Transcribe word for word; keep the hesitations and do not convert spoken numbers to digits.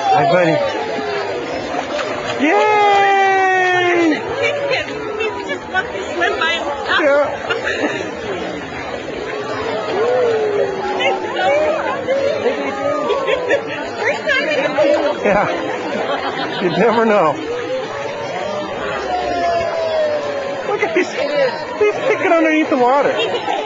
Hi, buddy. Yay! He just wants to swim by himself. Yeah. First time in Yeah. You never know. Look at he's, he's picking underneath the water.